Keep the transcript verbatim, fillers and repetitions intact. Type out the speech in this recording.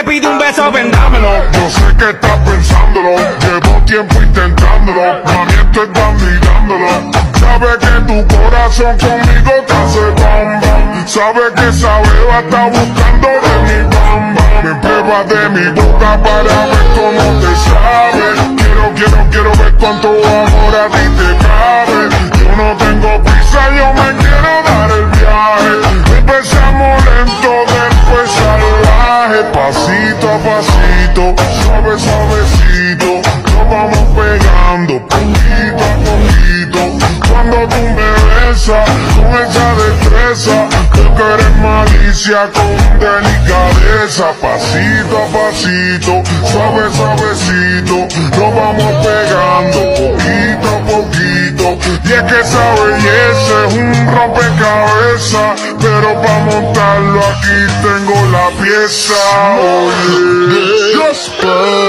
te pide un beso, vendámelo. Yo sé que estás pensándolo, llevo tiempo intentándolo, mami estoy mirándolo. Sabe que tu corazón conmigo te hace bam bam, sabe que esa beba está buscando de mi bam bam. Me prueba de mi boca para ver cómo te sabe. Quiero, quiero, quiero ver cuánto amor a ti te cabe. Yo no tengo prisa, yo me quiero dar el viaje. Empezamos lento, después salvaje. Pasito a pasito, suave, suavecito, nos vamos pegando poquito a poquito. Cuando tú me besas con esa destreza, tú que eres malicia con delicadeza. Pasito a pasito, suave, suavecito, nos vamos pegando poquito a poquito. Y es que esa belleza es un rompecabezas, pero para montarlo aquí tengo la pieza. Oye,